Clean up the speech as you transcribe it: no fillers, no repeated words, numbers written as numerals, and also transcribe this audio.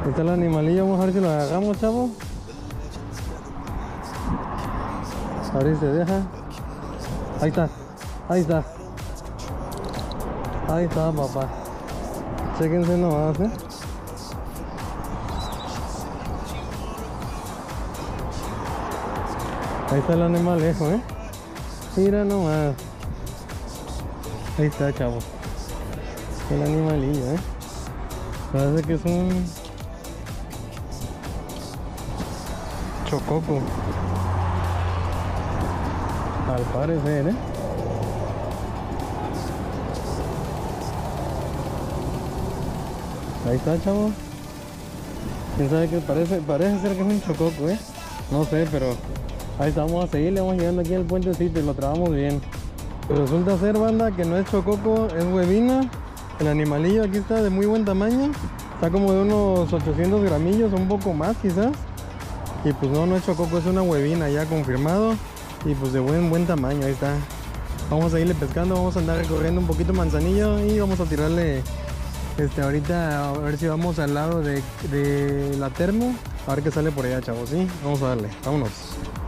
Ahí está el animalillo, vamos a ver si lo agarramos, chavo. A ver si se deja. Ahí está, ahí está. Ahí está, papá. Chéquense nomás, Ahí está el animalejo, Mira nomás. Ahí está, chavo. El animalillo, Parece que es un chococo. Al parecer, Ahí está, chavo. ¿Quién sabe qué parece? Parece ser que es un chococo, No sé, pero ahí está, vamos a seguirle, vamos llegando aquí al puentecito y lo trabamos bien. Pero resulta ser, banda, que no es chococo, es huevina. El animalillo aquí está de muy buen tamaño. Está como de unos 800 gramillos, un poco más quizás. Y pues no es chococo, es una huevina ya confirmado. Y pues de buen tamaño, ahí está. Vamos a seguirle pescando, vamos a andar recorriendo un poquito Manzanillo y vamos a tirarle ahorita a ver si vamos al lado de la Termo, a ver qué sale por allá, chavos, ¿sí? Vamos a darle, vámonos.